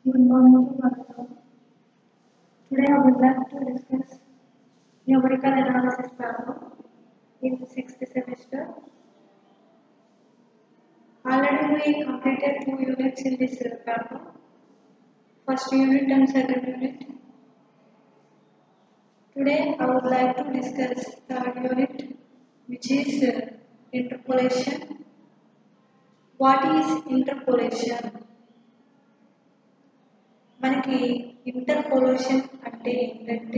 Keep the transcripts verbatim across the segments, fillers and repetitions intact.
Good morning to all. Today I would like to discuss numerical analysis problem in sixth semester. Already we completed two units in this problem. First unit and second unit. Today I would like to discuss third unit, which is uh, interpolation. What is interpolation? మనకి interpolation అంటే ఏంటంటే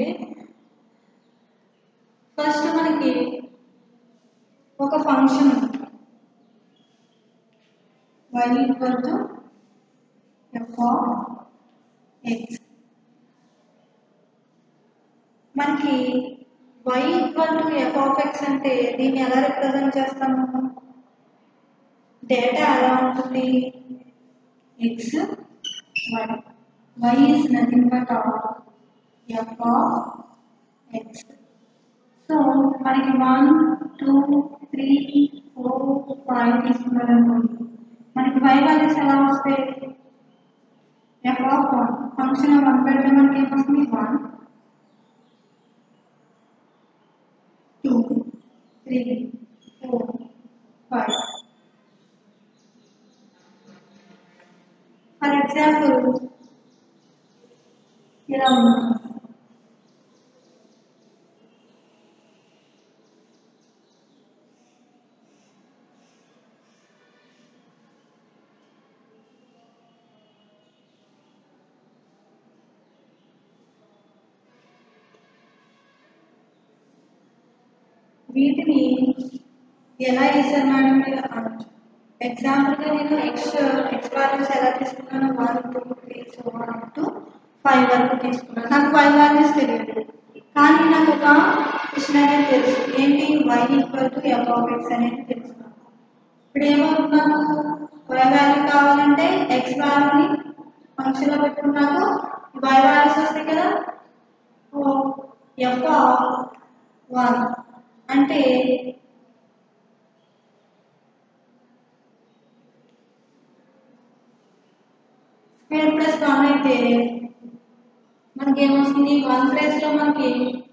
first మనకి ఒక function ఉంటుంది y equal to f of x. మనకి y equal to f of x అంటే దీన్ని ఎలా రిప్రజెంట్ చేస్తాము? డేటా ఎలా ఉంటుంది? x y. y is nothing but of f of x. So మనకి one two three four five తీసుకున్నారనుకోండి, మనకి y వాల్యూస్ ఎలా వస్తాయి? f of one function one పెడితే మనకి ఏమొస్తుంది? one two three four five. For example ఇలా ఉంది. వీటిని ఎలా చేశారు మేడం మీరు అనొచ్చు. ఎగ్జాంపుల్గా నేను ఎక్స్ ఎక్స్ వాల్యూస్ ఎలా తీసుకున్నాను? One two three four up to five వరకు తీసుకున్నాను. నాకు ఫైవ్ వాల్యూస్ తెలియదు, కానీ నాకు ఒక క్వశ్చన్ అనేది తెలుసు. ఏంటి? Y equal to F of X అనేది తెలుసుకున్నాను. ఇప్పుడు ఏమవుతున్నాను? వై వాల్యూ కావాలంటే ఎక్స్ వాల్యూని ఫంక్షన్లో పెట్టుకున్నాను. వై వాల్యూస్ వస్తాయి కదా. ఎఫ్ ఆఫ్ వన్ అంటే స్క్వేర్ ప్లస్ వన్ అయితే మనకి ఏమొస్తుంది? వన్ ప్లస్ లో మనకి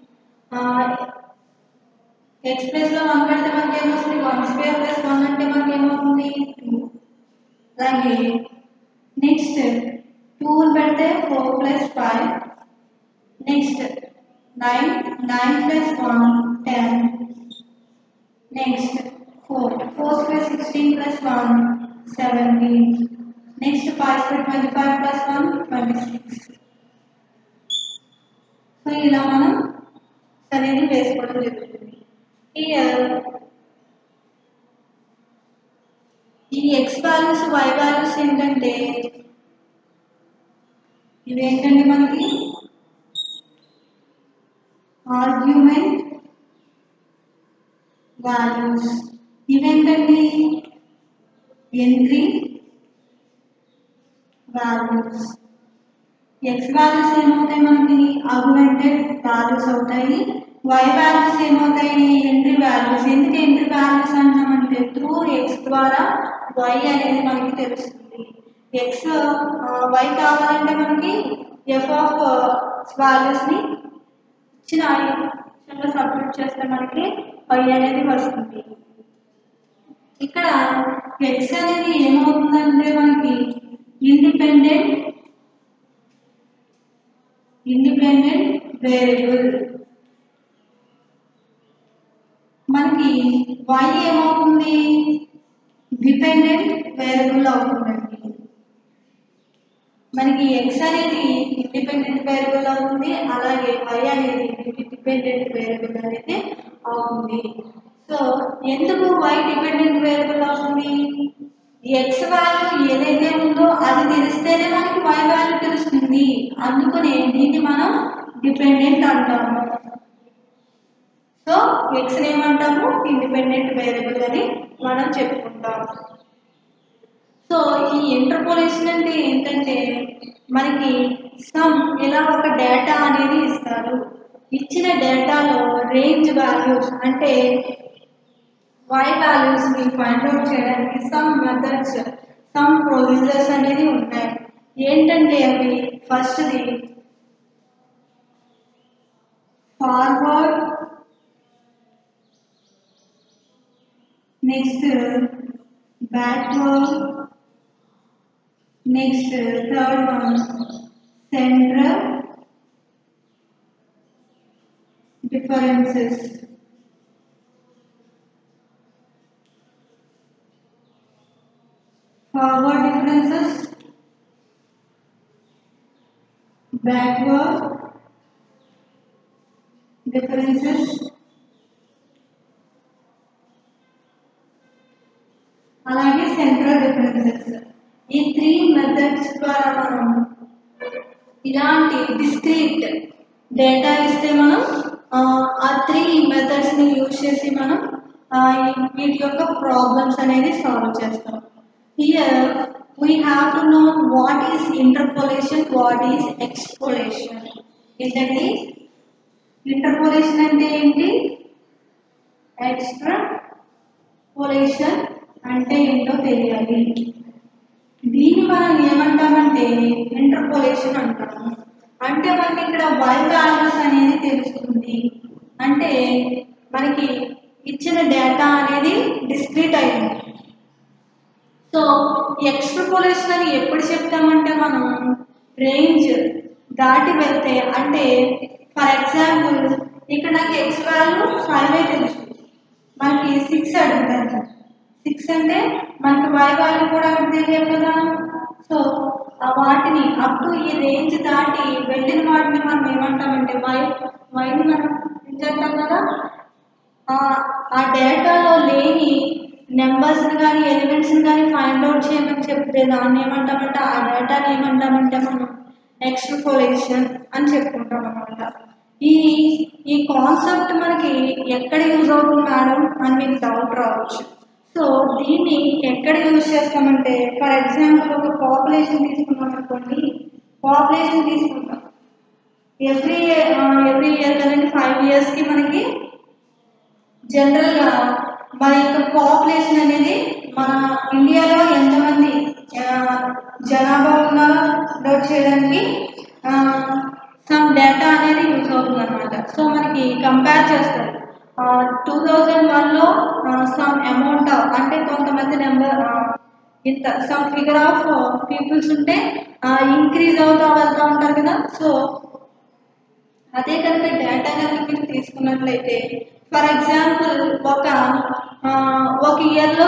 ఎక్స్ ప్లస్ లో వన్ పెడితే మనకి ఏమొస్తుంది? వన్ స్క్వేర్ ప్లస్ వన్ అంటే మనకి ఏమవుతుంది? టూ. అలాగే నెక్స్ట్ టూ పెడితే four plus five. Next nine nine plus one ten. Next four four square sixteen plus one seventeen. Next five square twenty five plus one twenty six. So ఇలా మనం అనేది వేసుకోవడం జరుగుతుంది. ఈ ఎక్స్ వాల్యూస్ వై వాల్యూస్ ఏంటంటే ఇవేంటండి? మనకి argument values. ఇవేంటండి? Entry values. ఎక్స్ వాల్యూస్ ఏమవుతాయి? మనకి ఆర్గ్యుమెంటెడ్ వాల్యూస్ అవుతాయి. వై వాల్యూస్ ఏమవుతాయి? Entry values. ఎందుకు ఎంట్రీ వాల్యూస్ అంటామంటే త్రూ ఎక్స్ ద్వారా వై అనేది మనకి తెలుస్తుంది. ఎక్స్ వై కావాలంటే మనకి ఎఫ్ ఆఫ్ వాల్యూస్ని ఇచ్చిన ఈక్వేషన్లో సబ్స్టిట్యూట్ చేస్తే మనకి వై అనేది వస్తుంది. ఇక్కడ ఎక్స్ అనేది ఏమవుతుందంటే మనకి ఇండిపెండెంట్ ఇండిపెండెంట్ వేరియబుల్. మనకి వై ఏమవుతుంది? డిపెండెంట్ వేరియబుల్ అవుతుందండి. మనకి ఎక్స్ అనేది ఇండిపెండెంట్ వేరియబుల్ అవుతుంది, అలాగే వై అనేది డిపెండెంట్ వేరియబుల్ అనేది అవుతుంది. సో ఎందుకు వై డిపెండెంట్ వేరియబుల్ అవుతుంది? ఎక్స్ వాల్యూ ఏదైతే ఉందో అది తెలిస్తేనే మనకి వై వాల్యూ తెలుస్తుంది. అందుకనే దీన్ని మనం డిపెండెంట్ అంటాము. సో ఎక్స్ ఏమంటాము? ఇండిపెండెంట్ వేరియబుల్ అని మనం చెప్పుకుంటాం. సో ఈ ఇంటర్పోలేషన్ అంటే ఏంటంటే మనకి సమ్ ఇలా ఒక డేటా అనేది ఇస్తారు. ఇచ్చిన డేటాలో రేంజ్ వాల్యూస్ అంటే y values ని ఫైండ్ అవుట్ చేయడానికి సమ్ మెథడ్స్ సమ్ ప్రొసీజర్స్ అనేది ఉంటాయి. ఏంటంటే అవి ఫస్ట్ది forward, next backward, next third one central differences. Forward differences, backward differences, అలాగే సెంట్రల్ డిఫరెన్సెస్. ఈ త్రీ మెథడ్స్ ద్వారా మనం ఇలాంటి డిస్క్రీట్ డేటా ఇస్తే మనం ఆ త్రీ మెథడ్స్ని యూజ్ చేసి మనం వీటి యొక్క ప్రాబ్లమ్స్ అనేది సాల్వ్ చేస్తాం. Here we have to know what is interpolation, what is extrapolation. ఏంటండి ఇంటర్పోలేషన్ అంటే ఏంటి, ఎక్స్ట్రాపోలేషన్ అంటే ఏంటో తెలియాలి. దీన్ని మనం ఏమంటామంటే ఇంటర్పోలేషన్ అంటాము. అంటే మనకి ఇక్కడ వై వాల్యూస్ అనేది తెలుస్తుంది. అంటే మనకి ఇచ్చిన డేటా అనేది డిస్క్రీట్ అయింది. సో ఎక్స్ట్రాపోలేషన్ అని ఎప్పుడు చెప్తామంటే మనం రేంజ్ దాటి వెళ్తే, అంటే ఫర్ ఎగ్జాంపుల్ ఇక్కడ నాకు ఎక్స్ వాల్యూ ఫైవ్ ఏ తెలుసు, మనకి సిక్స్ అడుగుతాను. సిక్స్ అంటే మనకి వై వాల్యూ కూడా అక్కడ తెలియదు కదా. సో వాటిని అప్ టు ఈ రేంజ్ దాటి వెళ్ళిన వాటిని మనం ఏమంటామంటే వై వైని మనం ఏం చేస్తాం కదా, ఆ డేటాలో లేని నెంబర్స్ని కానీ ఎలిమెంట్స్ని కానీ ఫైండ్ అవుట్ చేయమని చెప్తే దాన్ని ఏమంటామంటే ఆ డేటాని ఏమంటామంటే మనం ఎక్స్ట్రాపోలేషన్ అని చెప్పుకుంటాం అన్నమాట. ఈ ఈ కాన్సెప్ట్ మనకి ఎక్కడ యూజ్ అవుతుంది మేడం అని మీకు డౌట్ రావచ్చు. సో దీన్ని ఎక్కడ యూజ్ చేస్తామంటే ఫర్ ఎగ్జాంపుల్ ఒక పాపులేషన్ తీసుకున్నాం అనుకోండి, పాపులేషన్ తీసుకుంటాం ఎవ్రీ ఎవ్రీ ఇయర్ కదండి, ఫైవ్ ఇయర్స్కి మనకి జనరల్గా మన యొక్క పాపులేషన్ అనేది మన ఇండియాలో ఎంతమంది జనాభా ఉన్నారో నోట్ చేయడానికి సమ్ డేటా అనేది యూజ్ అవుతుంది అనమాట. సో మనకి కంపేర్ చేస్తారు టూ థౌజండ్ వన్లో సమ్ అమౌంట్ అంటే కొంతమంది నెంబర్ ఇంత సమ్ ఫిగర్ ఆఫ్ పీపుల్స్ ఉంటే ఇంక్రీజ్ అవుతూ వెళ్తూ ఉంటారు కదా. సో అదే కనుక డేటా కనుక మీరు తీసుకున్నట్లయితే ఫర్ ఎగ్జాంపుల్ ఒక ఒక ఇయర్లో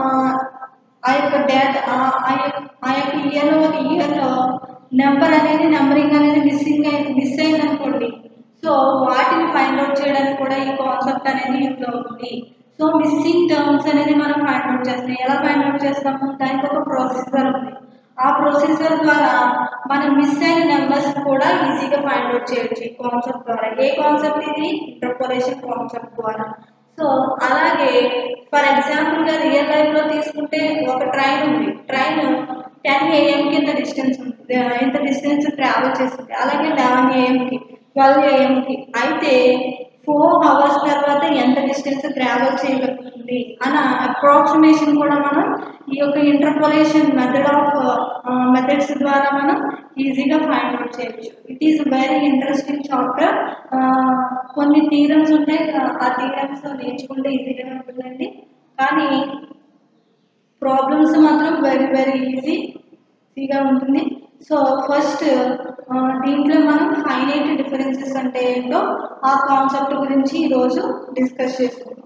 ఆ యొక్క డేటా ఆ యొక్క ఇయర్లో ఒక ఇయర్లో నెంబర్ అనేది నెంబరింగ్ అనేది మిస్సింగ్ మిస్ అయింది అనుకోండి. సో వాటిని ఫైండ్ అవుట్ చేయడానికి కూడా ఈ కాన్సెప్ట్ అనేది యూజ్ అవుతుంది. సో మిస్సింగ్ టర్మ్స్ అనేది మనం ఫైండ్ అవుట్ చేస్తాం. ఎలా ఫైండ్ అవుట్ చేస్తాము, దానికి ఒక ప్రొసీజర్ ఉంది. ఆ ప్రొసీజర్ ద్వారా మనం మిస్ అయిన నెంబర్స్ కూడా ఈజీగా ఫైండ్ అవుట్ చేయొచ్చు ఈ కాన్సెప్ట్ ద్వారా. ఏ కాన్సెప్ట్ ఇది, ఇంటర్పోలేషన్ కాన్సెప్ట్ ద్వారా. సో అలాగే ఫర్ ఎగ్జాంపుల్గా రియల్ లైఫ్లో తీసుకుంటే ఒక ట్రైన్ ఉంది, ట్రైన్ టెన్ ఏఎంకి ఇంత డిస్టెన్స్ ఉంటుంది, ఇంత డిస్టెన్స్ ట్రావెల్ చేస్తుంది. అలాగే లెవెన్ ఏఎంకి ట్వెల్వ్ ఏఎంకి అయితే ఫోర్ అవర్స్ తర్వాత ఎంత డిస్టెన్స్ ట్రావెల్ చేయగలుగుతుంది అన్న అప్రాక్సిమేషన్ కూడా మనం ఈ యొక్క ఇంటర్పోలేషన్ మెథడ్ ఆఫ్ మెథడ్స్ ద్వారా మనం ఈజీగా ఫైండ్ అవుట్ చేయొచ్చు. It is very interesting chapter. కొన్ని థీరమ్స్ ఉంటాయి, ఆ థీరమ్స్ నేర్చుకుంటే ఈజీగానే ఉంటుందండి. కానీ ప్రాబ్లమ్స్ మాత్రం వెరీ వెరీ ఈజీ ఈజీగా ఉంటుంది. సో ఫస్ట్ దీంట్లో మనం ఫైనైట్ డిఫరెన్సెస్ అంటే ఏంటో ఆ కాన్సెప్ట్ గురించి ఈరోజు డిస్కస్ చేసుకుందాం.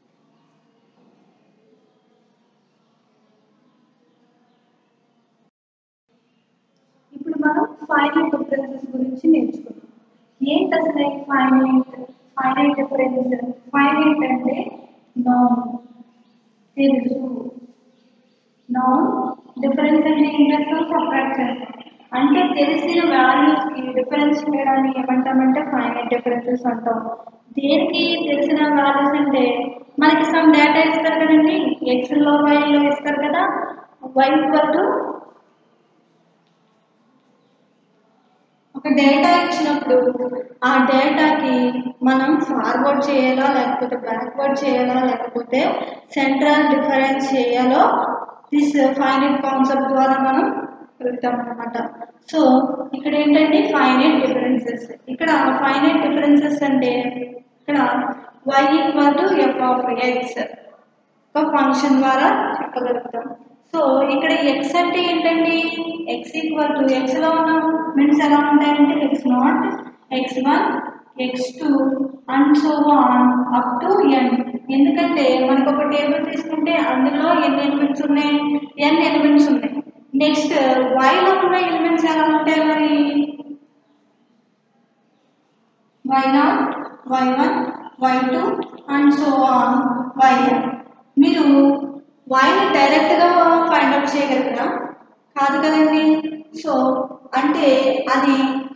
ఇప్పుడు మనం ఫైనైట్ డిఫరెన్సెస్ గురించి నేర్చుకుందాం. ఏంటి అసలు ఫైనైట్ ఫైనైట్ డిఫరెన్స్? ఫైనైట్ అంటే నాన్ తెలుసు, నాన్ డిఫరెన్స్ అంటే ఏం చేస్తాం, సపరేట్ చేస్తాం. అంటే తెలిసిన వాల్యూస్కి డిఫరెన్స్ చేయడాన్ని ఏమంటామంటే ఫైనైట్ డిఫరెన్సెస్ అంటాం. దేనికి తెలిసిన వాల్యూస్ అంటే మనకి సమ్ డేటా ఇస్తారు కదండి, ఎక్స్లో వైలో ఇస్తారు కదా. వై ఈక్వల్ టు ఒక డేటా ఇచ్చినప్పుడు ఆ డేటాకి మనం ఫార్వర్డ్ చేయాలా లేకపోతే బ్యాక్వర్డ్ చేయాలా లేకపోతే సెంట్రల్ డిఫరెన్స్ చేయాలో దిస్ ఫైనైట్ కాన్సెప్ట్ ద్వారా మనం వెళ్తాం అనమాట. సో ఇక్కడ ఏంటంటే ఫైనైట్ డిఫరెన్సెస్. ఇక్కడ ఫైనైట్ డిఫరెన్సెస్ అంటే ఇక్కడ y equal to F of X ఒక ఫంక్షన్ ద్వారా చెప్పగలుగుతాం. సో ఇక్కడ ఎక్స్ అంటే ఏంటండి, ఎక్స్ ఈక్వల్ టు ఎక్స్లో ఉన్న మీన్స్ ఎలా ఉంటాయంటే X nought, X one, X two and so on up to N. ఎందుకంటే మనకు ఒక టేబుల్ తీసుకుంటే అందులో ఎన్ని ఎలిమెంట్స్ ఉన్నాయి, ఎన్ ఎలిమెంట్స్ ఉన్నాయి. నెక్స్ట్ వైలో ఉన్న ఎలిమెంట్స్ ఎలా ఉంటాయి మరి, Y not, why one, why two and so on Y N. మీరు వైని డైరెక్ట్గా ఫైండ్ అవుట్ చేయగలరా? కాదు కదండి. సో అంటే అది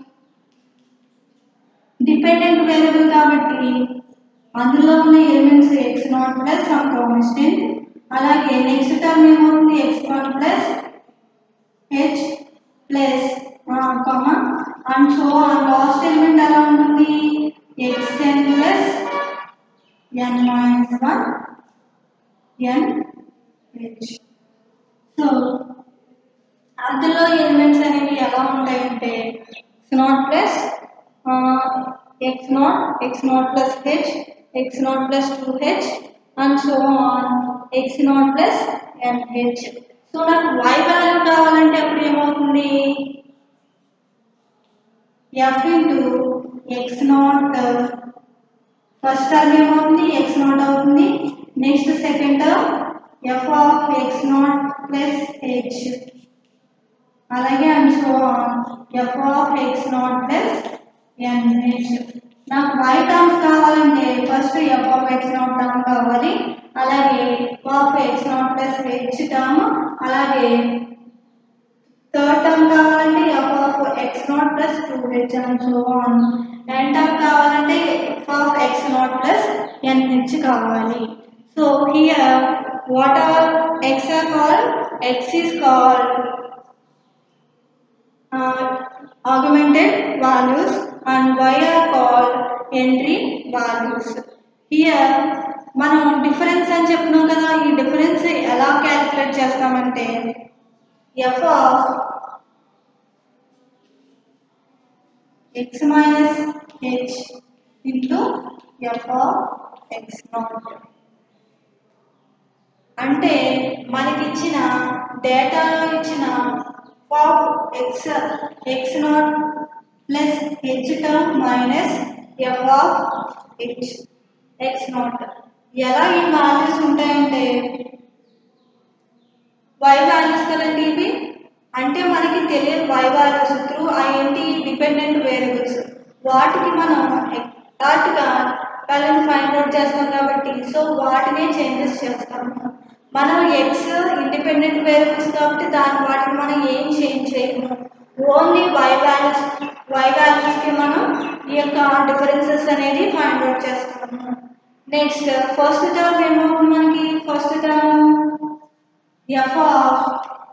డిపెండెంట్ వేరియబుల్ కాబట్టి అందులో ఉన్న elements X nought plus some constant. అలాగే నెక్స్ట్ టర్మ్ ఏమవుతుంది, X one plus H plus comma and so on. Last element ఎలా ఉంటుంది, X N plus N minus one N H. So అందులో ఎలిమెంట్స్ అనేవి ఎలా ఉంటాయంటే X nought plus X nought, X nought plus H, X nought plus two H and so on X nought plus N H. So నాకు y value కావాలంటే అప్పుడు ఏమవుతుంది, F into X nought, first term ఏమవుతుంది X nought అవుతుంది. Next second term F of X nought plus H, అలాగే and so on F of X nought plus N H. నాకు y terms కావాలంటే first F of X nought term కావాలి, అలాగే F of X nought plus H term, అలాగే third term కావాలంటే F of X nought plus two H and so on. N term కావాలంటే F of X nought plus N H కావాలి. So here what are x are called, x is called uh, augmented values and y are called entry values. Here మనం difference అని చెప్తున్నాం కదా, ఈ difference ఎలా calculate చేస్తామంటే F of X minus H into F of X nought. అంటే మనకి ఇచ్చిన డేటాలో ఇచ్చిన of X X nought plus H term minus F of H X nought. ఎలా ఈ వాల్యూస్ ఉంటాయంటే వై వాల్యూస్ కదండి ఇవి, అంటే మనకి తెలియని వై వాల్యూస్ త్రూ ఏంటి డిపెండెంట్ వేరియబుల్స్, వాటికి మనం ఎగ్జాక్ట్గా వాల్యూని ఫైండ్ అవుట్ చేస్తాం కాబట్టి సో వాటినే చేంజెస్ చేస్తాము. మనం ఎక్స్ ఇండిపెండెంట్ వేరియబుల్స్ కాబట్టి దాని వాటిని మనం ఏం చేంజ్ చేయము, ఓన్లీ వై వాల్యూస్ వై వాల్యూస్కి మనం ఈ యొక్క డిఫరెన్సెస్ అనేది ఫైండ్ అవుట్ చేస్తాము. నెక్స్ట్ ఫస్ట్ టర్మ్ ఏమవుతుంది మనకి, first term F of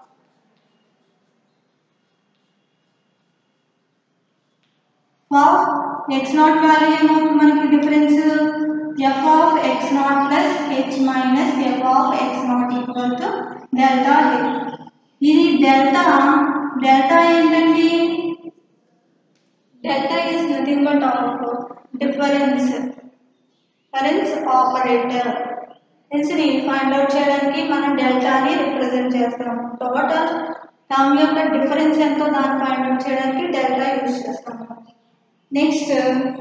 of X nought value ఏమవుతుంది మనకి difference F of X nought plus H minus F of X nought equal to delta H. ఇది డెల్టా డెల్టా ఏంటండి, delta is nothing but of difference difference operator. హెచ్ని find out చేయడానికి మనం డెల్టాని represent చేస్తాము. Total term యొక్క difference ఎంతో దాన్ని ఫైండ్ అవుట్ చేయడానికి డెల్టా యూజ్ చేస్తాము. నెక్స్ట్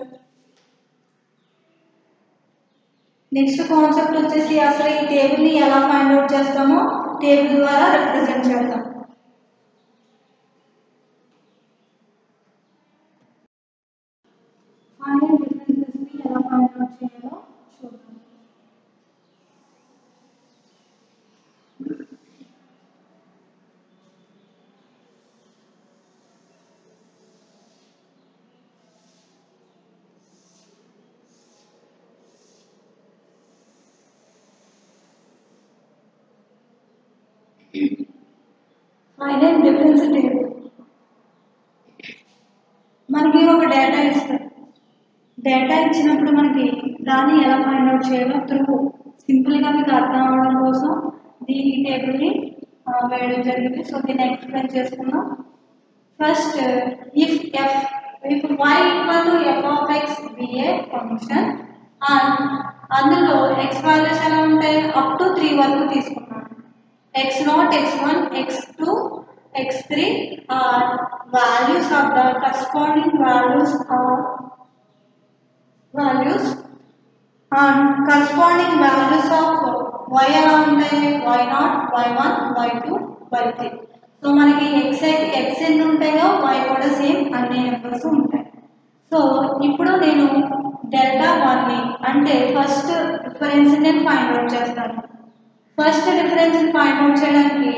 నెక్స్ట్ కాన్సెప్ట్ వచ్చేసి అసలు ఈ టేబుల్ని ఎలా ఫైండ్ అవుట్ చేస్తామో టేబుల్ ద్వారా రిప్రజెంట్ చేద్దాం. ఫైనల్ డిఫరెన్సెస్ని ఎలా ఫైండ్ అవుట్ చేయాలో చూద్దాం. ఫైనల్ డిఫరెన్స్ టేబుల్ మనకి ఒక డేటా ఇస్తారు. డేటా ఇచ్చినప్పుడు మనకి దాన్ని ఎలా ఫైండ్ అవుట్ చేయాలో త్రూ సింపుల్గా మీకు అర్థం అవ్వడం కోసం ఈ టేబుల్ని వేయడం జరిగింది. సో దీన్ని ఎక్స్ప్లెయిన్ చేసుకుందాం. First if F if y equal to F of X be a function and అందులో ఎక్స్ వాల్యూస్ ఎలా ఉంటాయి, అప్ టు త్రీ వరకు తీసుకున్నాను. X nought, X one, X two, X three are values of the corresponding values are values and corresponding values of y ఎలా ఉంటాయి, Y not, why one, why two, Y three. So మనకి X అయితే X ఎన్ని ఉంటాయో why కూడా same అన్ని numbers ఉంటాయి. So ఇప్పుడు నేను డెల్టా వన్ని అంటే ఫస్ట్ డిఫరెన్స్ నేను ఫైండ్ అవుట్ చేస్తాను. ఫస్ట్ డిఫరెన్స్ ఫైండ్ అవుట్ చేయడానికి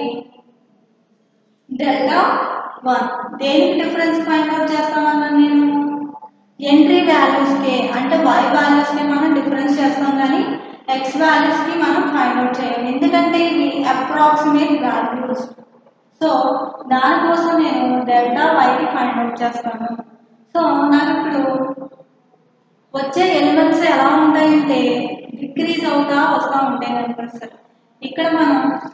డెల్టా వన్ దేనికి డిఫరెన్స్ ఫైండ్ అవుట్ చేస్తామన్నా నేను ఎంట్రీ వాల్యూస్కే అంటే వై వాల్యూస్కి మనం డిఫరెన్స్ చేస్తాం కానీ ఎక్స్ వాల్యూస్కి మనం ఫైండ్ అవుట్ చేయాలి, ఎందుకంటే ఇవి అప్రాక్సిమేట్ వాల్యూస్. సో దానికోసం నేను డెల్టా వైకి ఫైండ్ అవుట్ చేస్తాను. సో నాకు ఇప్పుడు వచ్చే ఎలిమెంట్స్ ఎలా ఉంటాయంటే డిక్రీజ్ అవుతా వస్తూ ఉంటాయి నెంబర్స్. ఇక్కడ మనం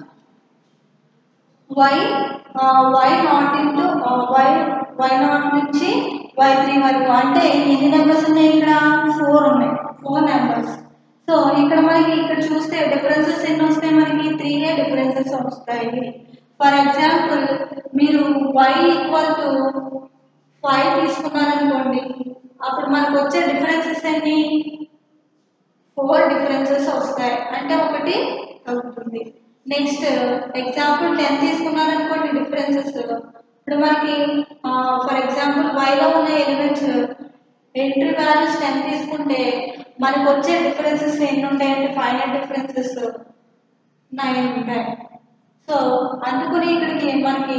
Y Y nought into Y Y nought నుంచి వై త్రీ వరకు అంటే ఎన్ని నెంబర్స్ ఉన్నాయి, ఇక్కడ ఫోర్ ఉన్నాయి, ఫోర్ నెంబర్స్. సో ఇక్కడ మనకి ఇక్కడ చూస్తే డిఫరెన్సెస్ ఎన్ని వస్తాయి, మనకి త్రీ ఏ డిఫరెన్సెస్ వస్తాయి. ఫర్ ఎగ్జాంపుల్ మీరు వై ఈక్వల్ టు ఫైవ్ తీసుకున్నారనుకోండి, అప్పుడు మనకు వచ్చే డిఫరెన్సెస్ ఎన్ని, ఫోర్ డిఫరెన్సెస్ వస్తాయి, అంటే ఒకటి అవుతుంది. నెక్స్ట్ ఎగ్జాంపుల్ టెన్ తీసుకున్నారనుకోండి డిఫరెన్సెస్, ఇప్పుడు మనకి ఫర్ ఎగ్జాంపుల్ వైలో ఉన్న ఎలిమెంట్స్ ఎంట్రీ వాల్యూస్ టెన్ తీసుకుంటే మనకు వచ్చే డిఫరెన్సెస్ ఎన్ని ఉంటాయంటే ఫైనల్ డిఫరెన్సెస్ నైన్ ఉంటాయి. సో అందుకని ఇక్కడికి మనకి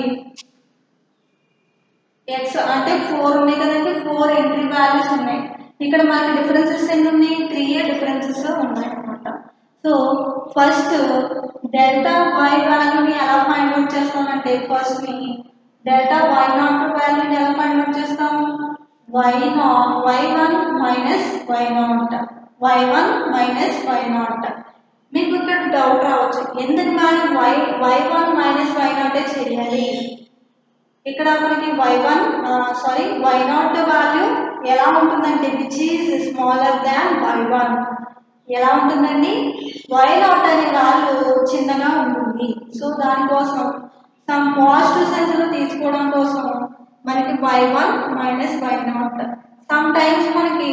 ఎక్స్ అంటే ఫోర్ ఉన్నాయి కదండి, ఫోర్ ఎంట్రీ వాల్యూస్ ఉన్నాయి. ఇక్కడ మనకి డిఫరెన్సెస్ ఎన్ని ఉన్నాయి, త్రీ ఏ డిఫరెన్సెస్ ఉన్నాయి అన్నమాట. సో ఫస్ట్ డెల్టా వై వాల్యూని ఎలా ఫైండ్ అవుట్ చేస్తామంటే ఫస్ట్ డెల్టా వై నాట్ వాల్యూని ఎలా ఫైండ్ అవుట్ చేస్తాం, Y not why one minus why not why one minus why nought. మీకు ఇక్కడ డౌట్ రావచ్చు, ఎందుకు మనం Y Y one minus Y నాటే చేయాలి, ఇక్కడ మనకి Y one sorry Y not value ఎలా ఉంటుందంటే which is smaller than Y one. ఎలా ఉంటుందండి, వై నాట్ అనే వాల్యూ చిన్నగా ఉంటుంది. సో దానికోసం సమ్ పాజిటివ్ సెన్స్లో తీసుకోవడం కోసం మనకి Y one minus why nought. Sometimes మనకి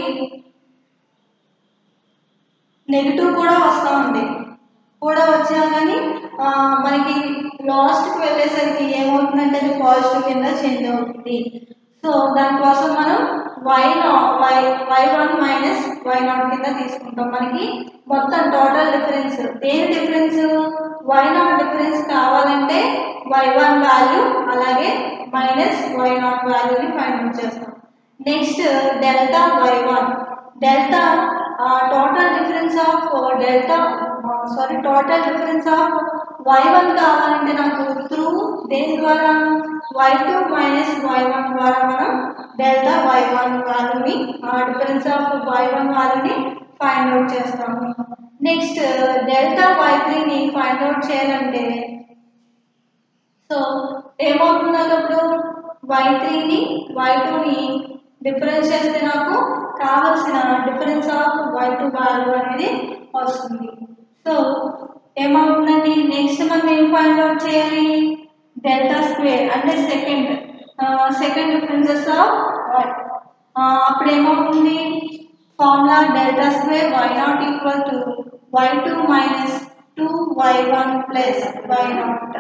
నెగిటివ్ కూడా వస్తూ ఉంది, కూడా వచ్చా కానీ మనకి లాస్ట్కి వెళ్ళేసరికి ఏమవుతుందంటే అది పాజిటివ్ కింద చేంజ్ అవుతుంది. సో దానికోసం మనం Y not Y Y one minus why nought కింద తీసుకుంటాం. మనకి మొత్తం టోటల్ డిఫరెన్స్ దేని డిఫరెన్స్, వై నాట్ డిఫరెన్స్ కావాలంటే వై వన్ వాల్యూ అలాగే మైనస్ వై నాట్ వాల్యూని ఫైండ్ అవుట్ చేస్తాం. Next delta why one delta total difference of delta sorry total difference of why one కావాలంటే నాకు త్రూ దేని ద్వారా Y two minus why one ద్వారా మనం డెల్టా వై వన్ వాల్యూని డిఫరెన్స్ ఆఫ్ వై వన్ వాల్యూని ఫైండ్ అవుట్ చేస్తాము. నెక్స్ట్ డెల్టా వై త్రీని ఫైండ్ అవుట్ చేయాలంటే సో ఏమవుతుంది, అప్పుడు వై త్రీని వై టూని డిఫరెన్స్ చేస్తే నాకు కావాల్సిన difference of y two value అనేది వస్తుంది. సో ఏమవుతుందండి, నెక్స్ట్ మనం ఏం ఫైండ్ అవుట్ చేయాలి, డెల్టా స్క్వేర్ అంటే second second differences of y. అప్పుడు ఏమవుతుంది, formula delta square y not equal to y two minus two y one plus y not.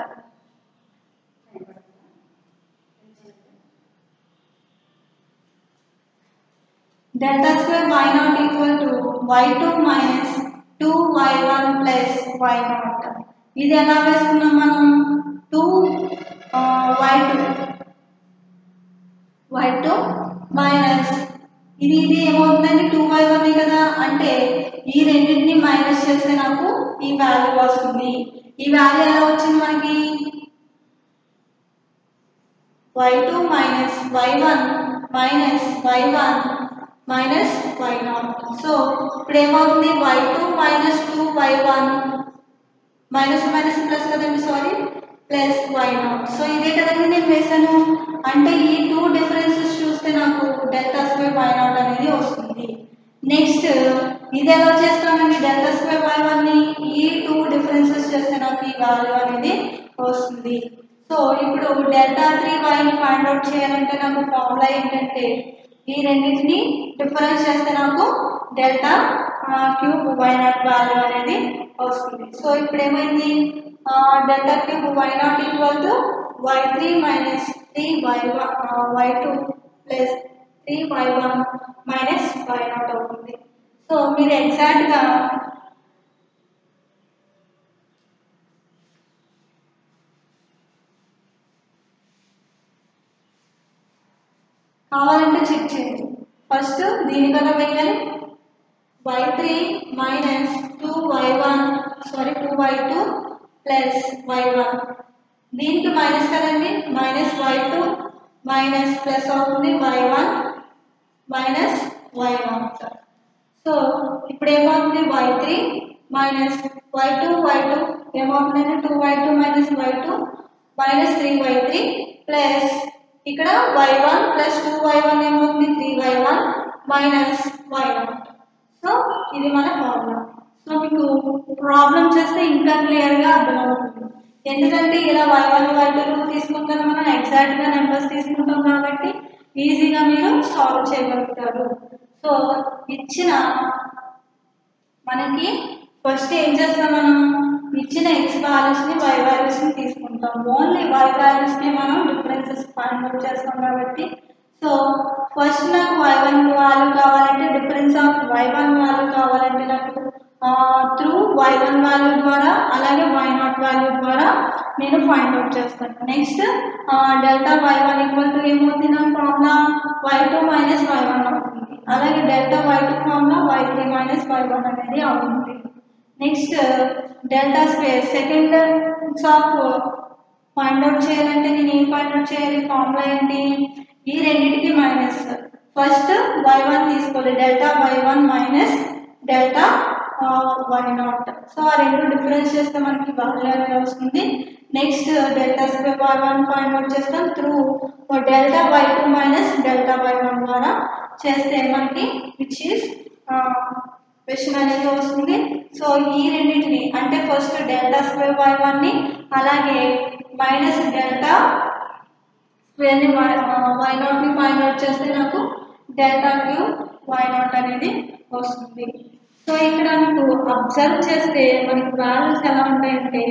Delta square y naught equal to y two minus two y one plus y naught. ఇది ఎలా వేసుకున్నాం మనం, two y two y two minus ఇది ఇది ఏమవుతుందండి two y one కదా, అంటే ఈ రెండింటిని మైనస్ చేస్తే నాకు ఈ వాల్యూ వస్తుంది. ఈ వాల్యూ ఎలా వచ్చింది మనకి, y two minus why one minus why one minus why not. So ఇప్పుడు ఏమవుతుంది, y two minus two y one minus minus plus కదండి sorry plus y not. So ఇదే కదండి నేను వేసాను. అంటే ఈ టూ డిఫరెన్సెస్ చూస్తే నాకు డెల్టా స్క్వేర్ వై నాట్ అనేది వస్తుంది. నెక్స్ట్ ఇది ఎలా చేస్తామండి, డెల్టా స్క్వేర్ వై వన్ ని ఈ టూ డిఫరెన్సెస్ చేస్తే నాకు ఈ వాల్యూ అనేది వస్తుంది. సో ఇప్పుడు డెల్టా త్రీ వైని ఫైండ్ అవుట్ చేయాలంటే నాకు ఫార్ములా ఏంటంటే ఈ రెండింటిని డిఫరెన్స్ చేస్తే నాకు delta cube y not value అనేది వస్తుంది. సో ఇప్పుడు ఏమైంది, delta cube y not equal to y three minus three y one why two plus three y one minus why not అవుతుంది. సో మీరు ఎగ్జాక్ట్గా కావాలంటే చెక్ చేయండి. ఫస్ట్ దీనికన్నా వేయాలి, y three minus two y one sorry two y two plus why one, దీనికి minus కదండి, minus y two minus plus అవుతుంది y one minus why not. So ఇప్పుడు ఏమవుతుంది, y three minus y two y two ఏమవుతుందంటే two y two minus y two minus three y three plus ఇక్కడ y one plus two y one ఏమవుతుంది three y one minus why not. So ఇది మన formula. So మీకు problem చేస్తే ఇంకా క్లియర్గా అర్థమవుతుంది. ఎందుకంటే ఇలా వై వన్ వై టూ తీసుకుంటాం మనం, ఎగ్జాక్ట్గా నెంబర్స్ తీసుకుంటాం కాబట్టి ఈజీగా మీరు సాల్వ్ చేయగలుగుతారు. సో ఇచ్చిన మనకి ఫస్ట్ ఏం చేస్తాం, మనం ఇచ్చిన ఎక్స్ వాల్యూస్ని వై వాల్యూస్ని తీసుకుంటాం. ఓన్లీ వై వాల్యూస్ని మనం డిఫరెన్సెస్ ఫైండ్ అవుట్ చేస్తాం కాబట్టి, సో ఫస్ట్ నాకు వై వన్ వాల్యూ కావాలంటే difference of why one value కావాలంటే నాకు త్రూ వై వన్ వాల్యూ ద్వారా అలాగే వై నాట్ వాల్యూ ద్వారా నేను ఫైండ్ అవుట్ చేస్తాను. Next delta why one equal to ఏమవుతుంది నా formula y two minus why one అవుతుంది. అలాగే delta y two formula y three minus why one అనేది అవుతుంది. Next delta square second of find out చేయాలంటే నేను ఏం ఫైండ్ అవుట్ చేయాలి, ఫార్ములా ఏంటి, ఈ రెండింటికి మైనస్. ఫస్ట్ వై వన్ తీసుకోవాలి, delta why one minus delta why not. So ఆ రెండు డిఫరెన్స్ చేస్తే మనకి వాల్యూ అనేది వస్తుంది. Next delta square y one find out చేస్తాం through delta y two minus delta why one ద్వారా చేస్తే మనకి విచ్ ఈస్ క్వశ్చన్ అనేది వస్తుంది. సో ఈ రెండింటిని అంటే ఫస్ట్ డెల్టా స్క్వేర్ వై వన్ని అలాగే మైనస్ డెల్టా స్క్వేర్ని వై వై నాట్ని ఫైండ్ అవుట్ చేస్తే నాకు డెల్టా క్యూబ్ వై నాట్ అనేది వస్తుంది. సో ఇక్కడ మీకు అబ్జర్వ్ చేస్తే మనకి వాల్యూస్ ఎలా ఉంటాయంటే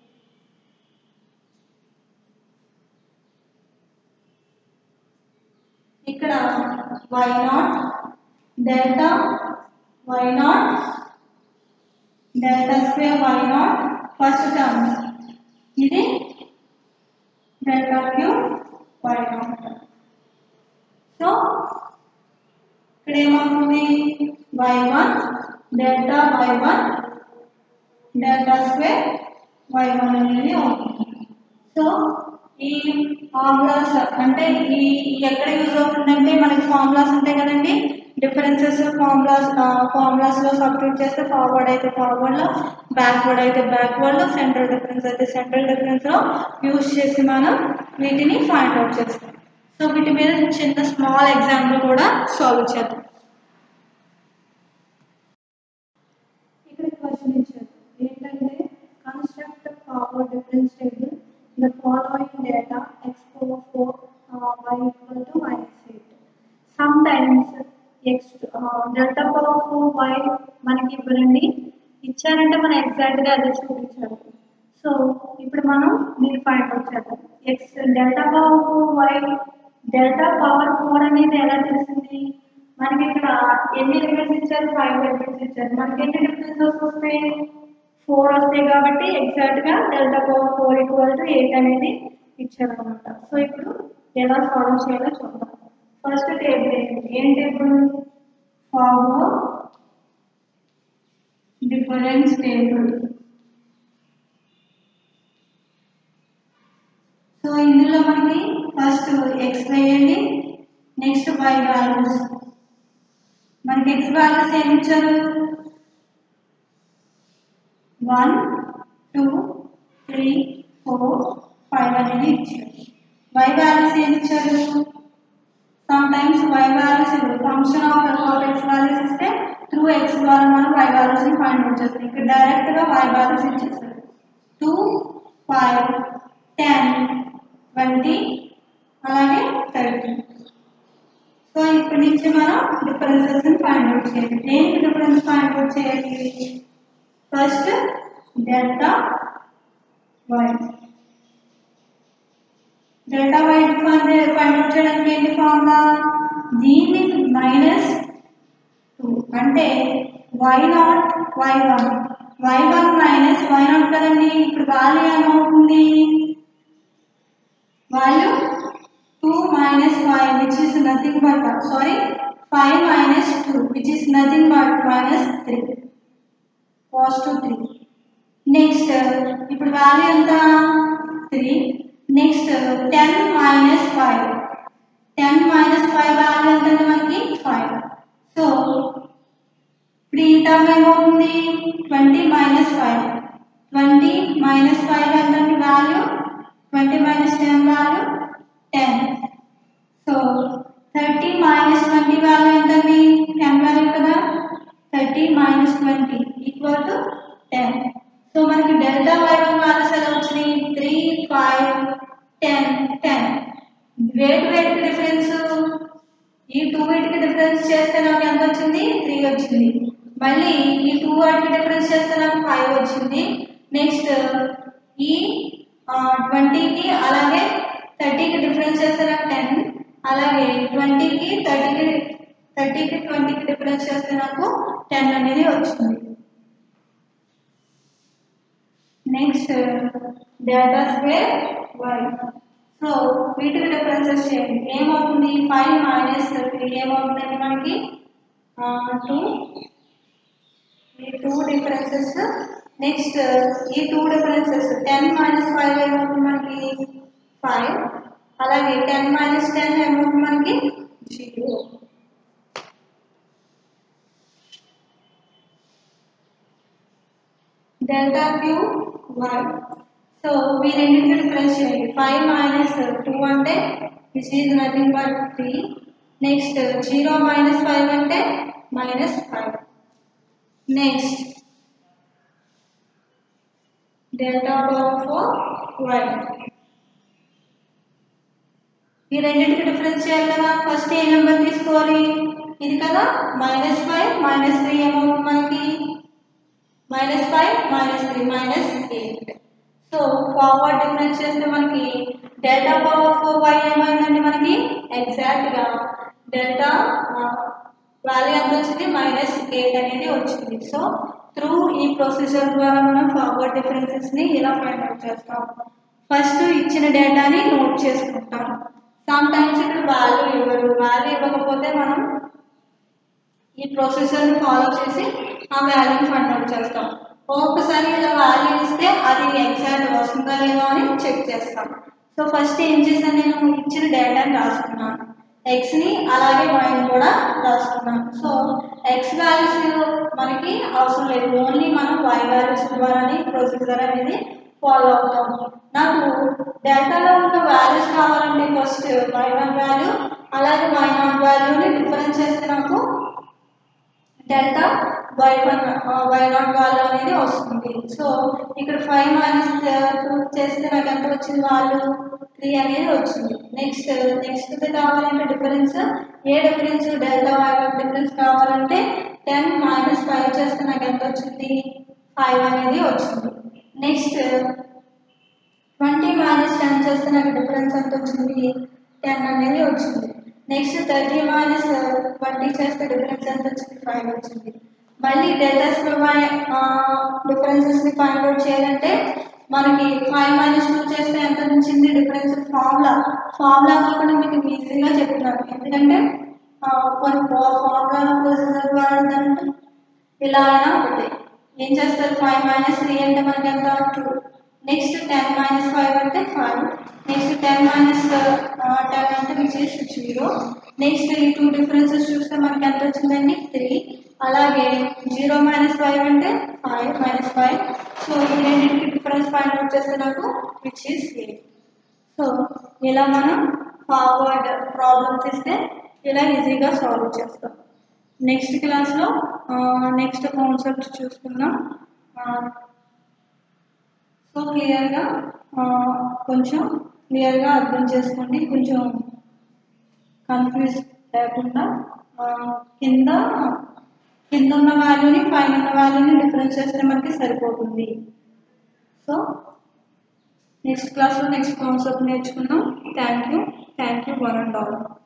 ఇక్కడ y not delta why not delta square y not first term, ఇది delta cube y not. So ఇక్కడ ఏమవుతుంది y one delta why one delta square y one అనేది అవుతుంది. సో ఈ ఫార్ములాస్ అంటే ఈ ఎక్కడ యూజ్ అవుతుందంటే మనకి ఫార్ములాస్ ఉంటాయి కదండి, డిఫరెన్సెస్ ఫార్ములాస్ ఫార్ములాస్లో సబ్స్టిట్యూట్ చేస్తే ఫార్వర్డ్ అయితే ఫార్వర్డ్లో, బ్యాక్వర్డ్ అయితే బ్యాక్వర్డ్లో, సెంట్రల్ డిఫరెన్స్ అయితే సెంట్రల్ డిఫరెన్స్లో యూజ్ చేసి మనం వీటిని ఫైండ్ అవుట్ చేస్తాం. సో వీటి మీద చిన్న స్మాల్ ఎగ్జాంపుల్ కూడా సాల్వ్ చేద్దాం. ఇక్కడ క్వశ్చన్ ఇచ్చారు ఏంటంటే construct forward difference table the following data x power four uh, y equal to minus eight. Sometimes x uh, delta power four y మనకి ఇవ్వరండి, ఇచ్చారంటే మనం ఎగ్జాక్ట్గా అదే చూపించాలి. సో ఇప్పుడు మనం దీన్ని ఫైండ్ అవుట్ చేద్దాం. X delta power four y delta power four అనేది ఎలా తెలిసింది, మనకి ఇక్కడ ఎన్ని లిమిట్స్ ఇచ్చారు, ఫైవ్ లిమిట్స్ ఇచ్చారు. మనకి ఎన్ని డిఫరెన్సెస్ వస్తాయి, ఫోర్ వస్తాయి కాబట్టి ఎగ్జాక్ట్గా delta power four equal to eight అనేది ఇచ్చారనమాట. సో ఇప్పుడు ఎలా సాల్వ్ చేయాలో చూద్దాం. ఫస్ట్ టేబుల్ ఏంటి, ఏం table, forward difference table. So ఇందులో మనకి ఫస్ట్ ఎక్స్ వేయండి, నెక్స్ట్ వై వాల్యూస్. మనకి ఎక్స్ వాల్యూస్ ఏమి ఇచ్చారు, one two three four five అనేది ఇచ్చారు. y వాల్యూస్ ఏమి ఇచ్చారు? Sometimes y values function of f of x values ఇస్తే త్రూ x ద్వారా మనం y వాల్యూస్ ని ఫైండ్ అవుట్ చేస్తాం. ఇక్కడ డైరెక్ట్ గా y వాల్యూస్ ఇచ్చేసారు. టూ ఫైవ్ టెన్ ట్వంటీ అలాగే థర్టీ. సో ఇక్కడి నుంచి మనం డిఫరెన్సెస్ ని ఫైండ్ అవుట్ చేయాలి. దేనికి డిఫరెన్స్ ఫైండ్ అవుట్ చేయాలి? First delta y. Delta y find out చేయడానికి ఏంటి ఫార్ములా? దీన్ని మైనస్ టూ అంటే y not why one y one minus why not కదండి. ఇప్పుడు వాల్యూ ఏమవుతుంది? Value two minus y which is nothing but sorry five minus two which is nothing but minus three positive three. Next ఇప్పుడు value ఎంత? Three. Next ten minus five ten minus five value ఎంత మనకి? Five. So ఇప్పుడు ఈ term ఏమవుతుంది? Twenty minus five twenty minus five ఎంతండి value? Twenty minus ten value ten. So thirty minus twenty value ఎంతండి? Ten value కదా. Thirty minus twenty equal to ten. So మనకి delta why one values ఎలా వచ్చినాయి? Three five ten ten. Wait wait difference ఈ two వీటికి difference చేస్తే నాకు ఎంత వచ్చింది? త్రీ వచ్చింది. మళ్ళీ ఈ టూ వాటికి డిఫరెన్స్ చేస్తే నాకు ఫైవ్ వచ్చింది. నెక్స్ట్ ఈ ట్వంటీకి అలాగే థర్టీకి డిఫరెన్స్ చేస్తే నాకు టెన్. అలాగే ట్వంటీకి థర్టీకి థర్టీకి ట్వంటీకి డిఫరెన్స్ చేస్తే నాకు టెన్ అనేది వచ్చింది. Next delta square y. So వీటికి డిఫరెన్సెస్ చేయండి. ఏమవుతుంది? ఫైవ్ మైనస్ త్రీ ఏమవుతుందండి మనకి? టూ. ఈ టూ డిఫరెన్సెస్. నెక్స్ట్ ఈ two differences ten minus five ఏమవుతుంది మనకి? ఫైవ్. అలాగే టెన్ మైనస్ టెన్ ఏమవుతుంది మనకి? Zero. Delta cube y. So మీ రెండింటికి డిఫరెన్స్ చేయండి. ఫైవ్ మైనస్ టూ అంటే which is nothing but three. Next zero minus five అంటే minus five. Next delta power four y. ఈ రెండింటికి డిఫరెన్స్ చేయాలి కదా. ఫస్ట్ ఏ నెంబర్ తీసుకోవాలి? ఇది కదా. మైనస్ ఫైవ్ మైనస్ త్రీ ఏమవుతుంది మనకి? Minus five minus three minus eight. So forward difference చేస్తే మనకి డెల్టా పవర్ ఫోర్ వై ఏమైందండి మనకి? ఎగ్జాక్ట్గా డెల్టా వాల్యూ ఎంత వచ్చింది? మైనస్ ఎయిట్ అనేది వచ్చింది. సో త్రూ ఈ ప్రొసీజర్ ద్వారా మనం ఫార్వర్డ్ డిఫరెన్సెస్ని ఇలా ఫైండ్ అవుట్ చేస్తాం. ఫస్ట్ ఇచ్చిన డేటాని నోట్ చేసుకుంటాం. సమ్ టైమ్స్ ఇక్కడ వాల్యూ ఇవ్వరు. వాల్యూ ఇవ్వకపోతే మనం ఈ ప్రొసీజర్ని ఫాలో చేసి ఆ వాల్యూని ఫైండ్ అవుట్ చేస్తాం. ఒక్కొక్కసారి ఇలా వాల్యూ ఇస్తే అది ఎగ్జాక్ట్ వస్తుందా లేదో అని చెక్ చేస్తాం. సో ఫస్ట్ ఏం చేశాను? నేను ఇచ్చిన డేటాని రాసుకున్నాను. ఎక్స్ని అలాగే వైని కూడా రాసుకున్నాను. సో ఎక్స్ వాల్యూస్ మనకి అవసరం లేదు. ఓన్లీ మనం వై వాల్యూస్ ద్వారానే ప్రొసీజర్ అనేది ఫాలో అవుతాం. నాకు డేటాలో ఉన్న వాల్యూస్ కావాలంటే ఫస్ట్ వై వన్ వాల్యూ అలాగే వై నాట్ వాల్యూని డిఫరెన్స్ చేస్తే నాకు delta why one y not value అనేది వస్తుంది. సో ఇక్కడ ఫైవ్ మైనస్ టూ చేస్తే నాకు ఎంత వచ్చింది? వాల్యూ త్రీ అనేది వచ్చింది. నెక్స్ట్ నెక్స్ట్ కావాలంటే డిఫరెన్స్ ఏ difference? Delta why one difference కావాలంటే టెన్ మైనస్ ఫైవ్ చేస్తే నాకు ఎంత వచ్చింది? ఫైవ్ అనేది వచ్చింది. నెక్స్ట్ ట్వంటీ మైనస్ టెన్ చేస్తే నాకు డిఫరెన్స్ ఎంత వచ్చింది? టెన్ అనేది వచ్చింది. నెక్స్ట్ థర్టీ మైనస్ ట్వంటీ చేస్తే డిఫరెన్స్ ఎంత వచ్చింది? ఫైవ్ వచ్చింది. మళ్ళీ డెల్టాస్ డిఫరెన్సెస్ని ఫైండ్ అవుట్ చేయాలంటే మనకి ఫైవ్ మైనస్ టూ చేస్తే ఎంత వచ్చింది డిఫరెన్స్? ఫార్ములా ఫార్ములా కాకుండా మీకు ఈజీగా చెప్తున్నాను. ఎందుకంటే కొన్ని ఫార్ములా ప్రొసీజర్ ద్వారా ఇలా అయినా ఒకటి ఏం చేస్తారు? ఫైవ్ మైనస్ త్రీ అంటే మనకి ఎంత? Two. Next ten minus five అంటే five. Next ten minus ten అంటే విచ్ ఇస్ జీరో. నెక్స్ట్ ఈ టూ డిఫరెన్సెస్ చూస్తే మనకి ఎంత వచ్చిందండి? త్రీ. అలాగే జీరో మైనస్ ఫైవ్ అంటే ఫైవ్ మైనస్ ఫైవ్. సో ఈ రెండింటికి డిఫరెన్స్ ఫైండ్ అవుట్ చేస్తే నాకు విచ్ ఇస్ ఎయిట్. సో ఇలా మనం ఫార్వర్డ్ ప్రాబ్లమ్స్ ఇస్తే ఇలా ఈజీగా సాల్వ్ చేస్తాం. నెక్స్ట్ క్లాస్లో నెక్స్ట్ కాన్సెప్ట్ చూసుకుందాం. సో క్లియర్గా కొంచెం క్లియర్గా అర్థం చేసుకోండి, కొంచెం కన్ఫ్యూజ్ లేకుండా. కింద కింద ఉన్న వాల్యూని పైన ఉన్న వాల్యూని డిఫరెన్స్ చేస్తే మనకి సరిపోతుంది. సో నెక్స్ట్ క్లాస్లో నెక్స్ట్ కాన్సెప్ట్ నేర్చుకుందాం. Thank you thank you one and all.